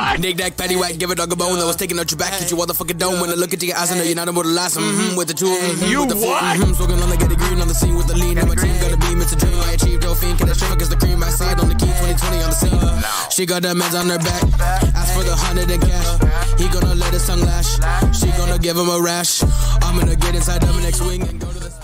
what? Nick, nack, patty, whack, give a dog a bone. I was taking out your back, hit you all the fucking dome. When I look at your eyes, I know you're not able to last. With the two, You with the what? Smoking on the get green on the scene with the lean. And my team got a beam, it's a dream. I achieved no fiend, can I show? Cause the cream, my side on the key, 2020 on the scene. She got the meds on her back. Ask for the 100 in cash. He gonna let his tongue lash. She gonna give him a rash. I'm gonna get inside of the next wing and go to the